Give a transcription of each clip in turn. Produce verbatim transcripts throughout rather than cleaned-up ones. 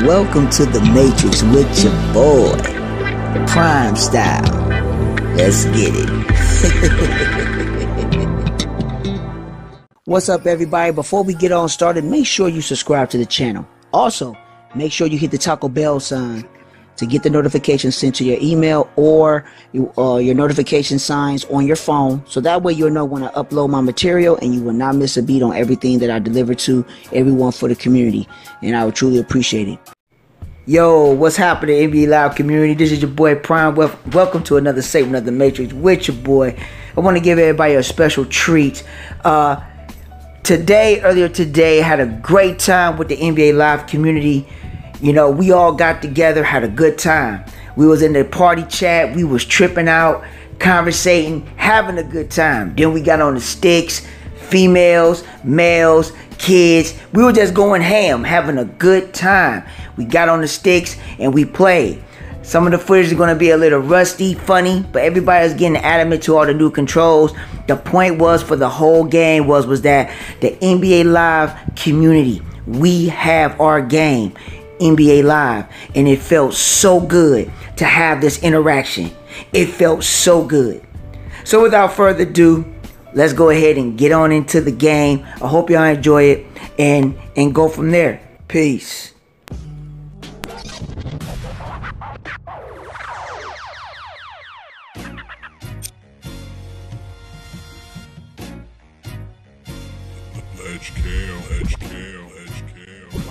Welcome to the Matrix with your boy, Prime Style. Let's get it. What's up, everybody? Before we get on started, make sure you subscribe to the channel. Also, make sure you hit the Taco Bell sign to get the notifications sent to your email or you, uh, your notification signs on your phone, so that way you'll know when I upload my material and you will not miss a beat on everything that I deliver to everyone for the community, and I would truly appreciate it. Yo, what's happening, N B A Live community? This is your boy Prime. Wel welcome to another segment of the Matrix with your boy. I want to give everybody a special treat. Uh, today, earlier today, had a great time with the N B A Live community. You know, we all got together, had a good time. We was in the party chat, we was tripping out, conversating, having a good time. Then we got on the sticks, females, males, kids. We were just going ham, having a good time. We got on the sticks and we played. Some of the footage is gonna be a little rusty, funny, but everybody's getting adamant to all the new controls. The point was for the whole game was, was that the N B A Live community, we have our game. N B A Live, and it felt so good to have this interaction. It felt so good. So without further ado, let's go ahead and get on into the game. I hope y'all enjoy it and and go from there. Peace. Edge Kale, Edge Kale, Edge Kale.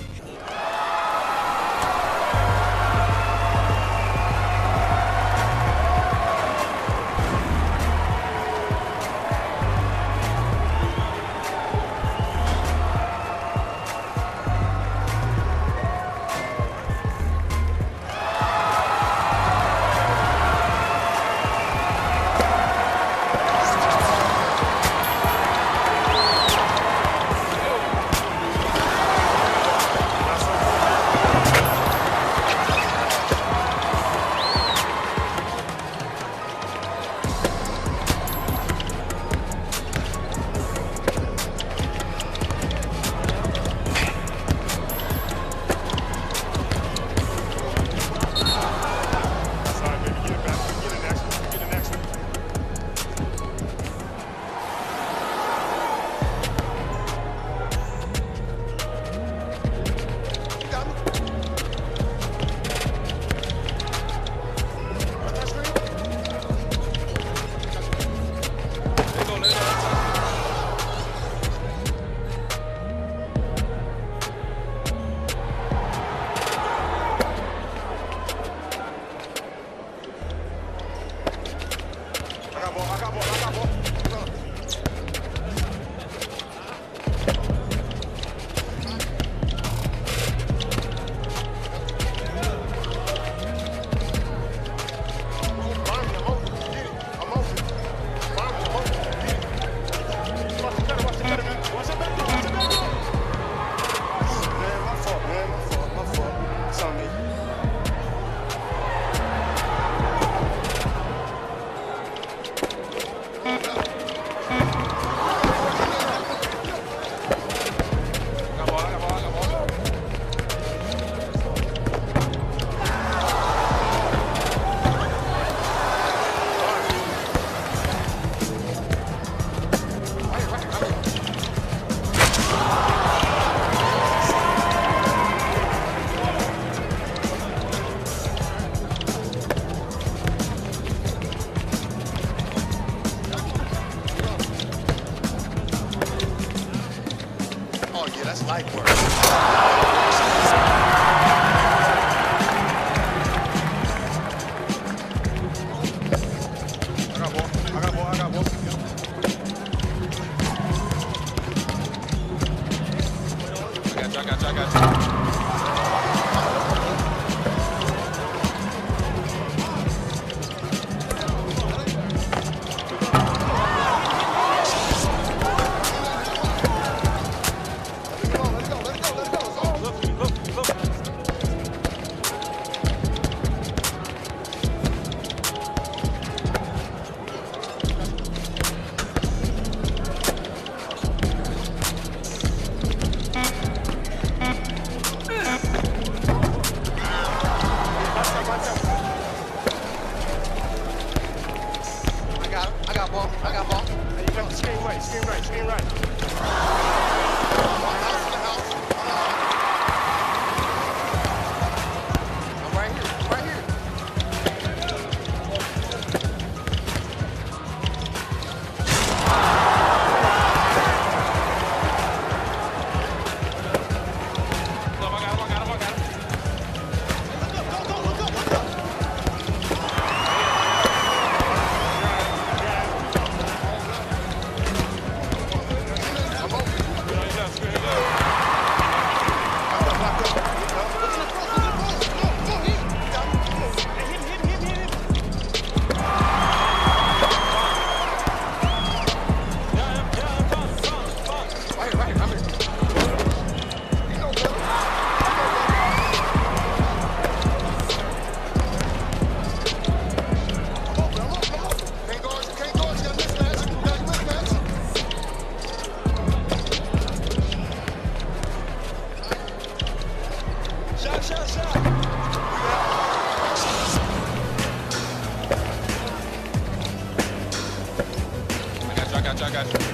Shot, shot, shot. I got you, I got you, I got you.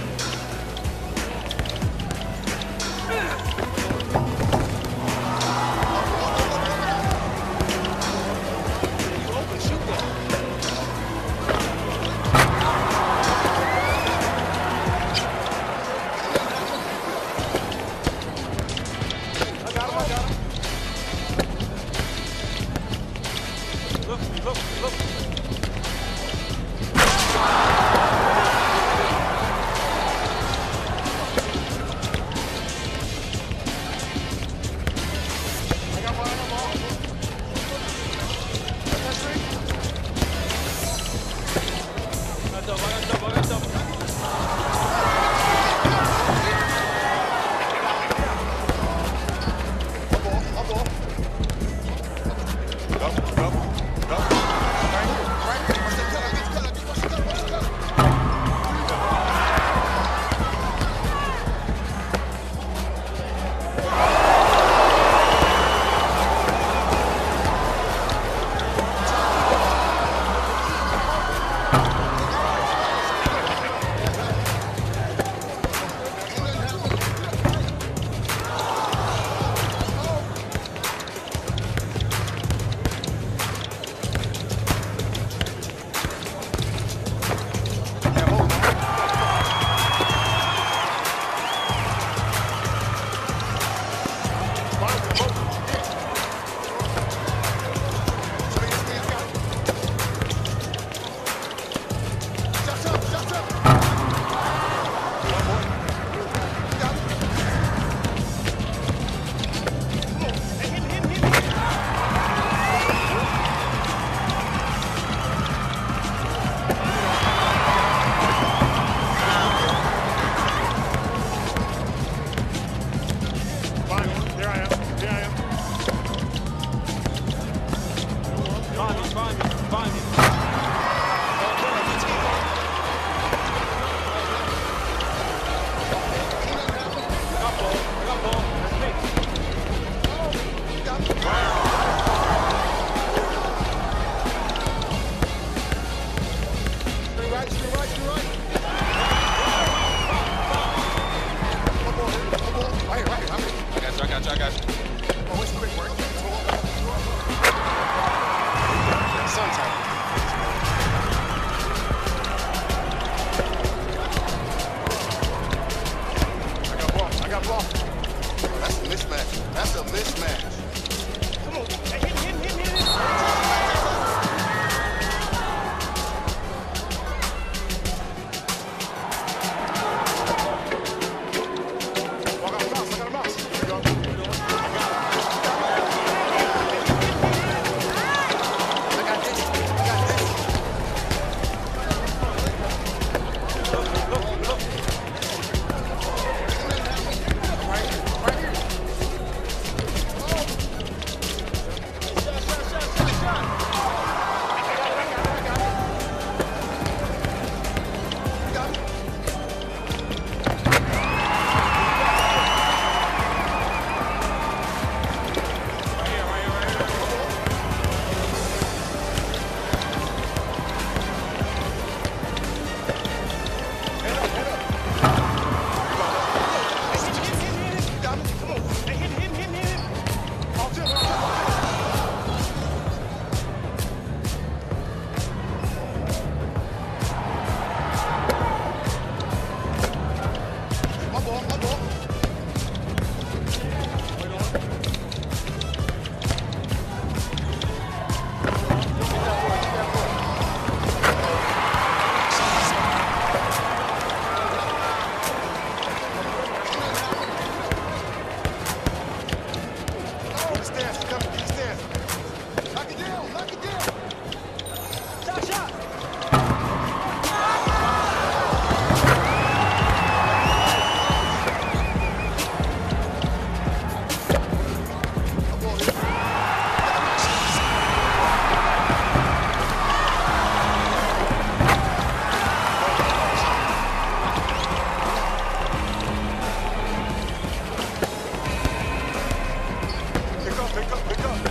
Pick up, pick up.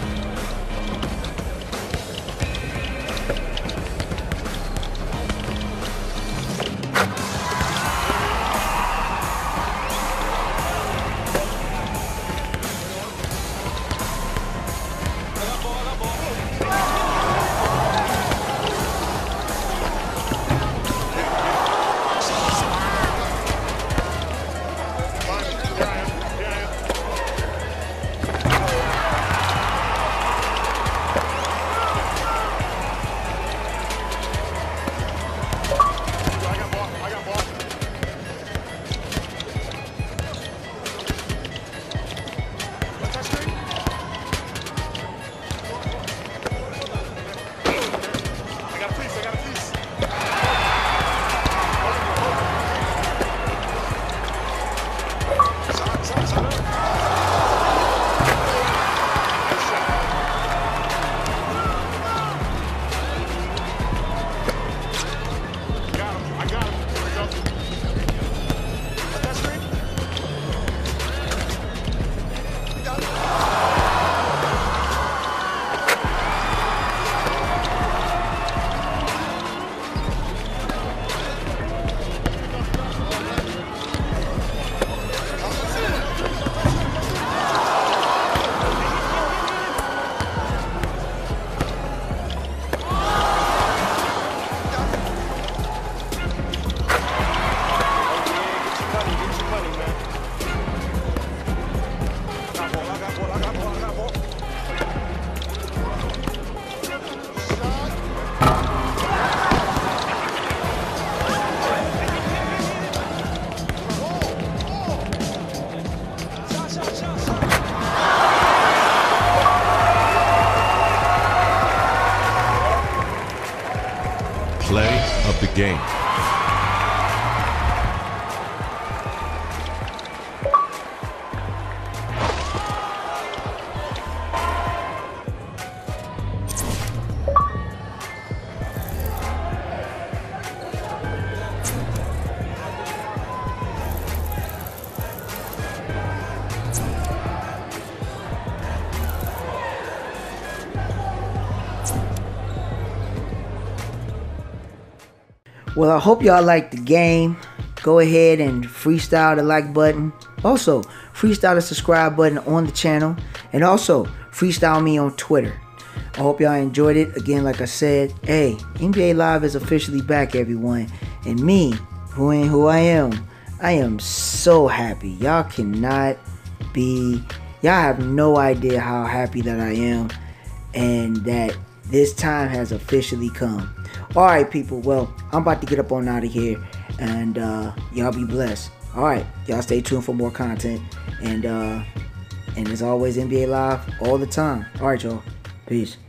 Play of the game. Well, I hope y'all liked the game. Go ahead and freestyle the like button. Also, freestyle the subscribe button on the channel. And also, freestyle me on Twitter. I hope y'all enjoyed it. Again, like I said, hey, N B A Live is officially back, everyone. And me, who ain't who I am, I am so happy. Y'all cannot be, y'all have no idea how happy that I am. And that this time has officially come. Alright, people, well, I'm about to get up on out of here, and uh, y'all be blessed. Alright, y'all stay tuned for more content, and uh, and as always, N B A Live all the time. Alright, y'all, peace.